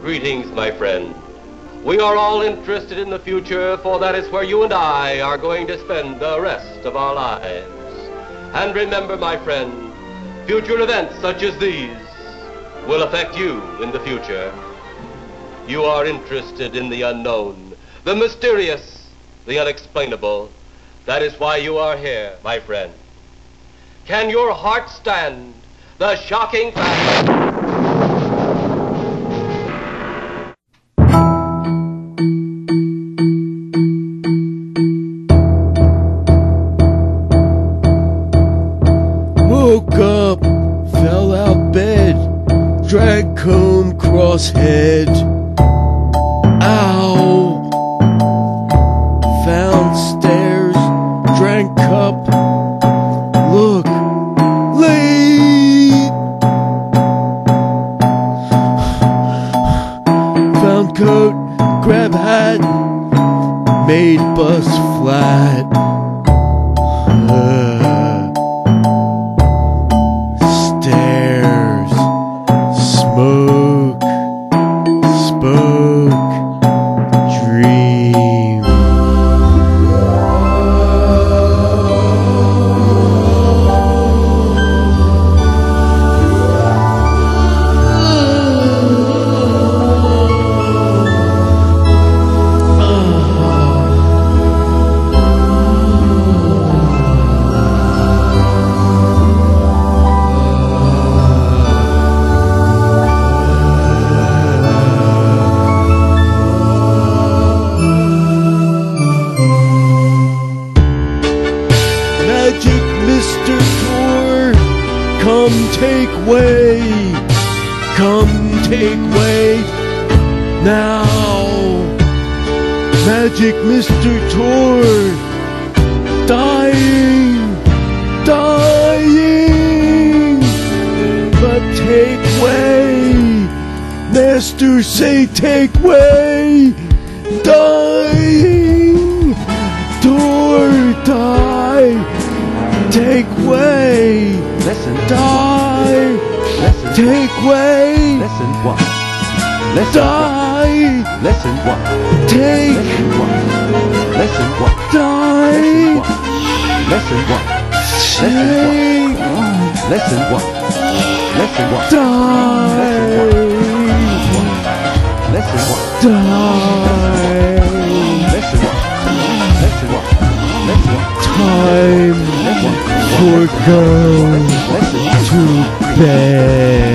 Greetings, my friend. We are all interested in the future, for that is where you and I are going to spend the rest of our lives. And remember, my friend, future events such as these will affect you in the future. You are interested in the unknown, the mysterious, the unexplainable. That is why you are here, my friend. Can your heart stand the shocking fact? Woke up, fell out bed, drag comb, cross head. Ow! Found stairs, drank cup. Look, late. Found coat, grab hat, made bus flat. Stairs, smoke, spoke, dream. Magic Mr. Tour, come take way, come take way now. Magic Mr. Tour, dying, dying, but take way. Master say take way, dying, tour, die. Take way, Lesson die, Lesson take way, Lesson 1. Lesson die, 1. Lesson 1. take, Lesson 1. die, Lesson 1. take, Lesson 1. Lesson 1. die, Lesson 1. die. Lesson 1. Lesson 1. Lesson 1. Time for go to bed.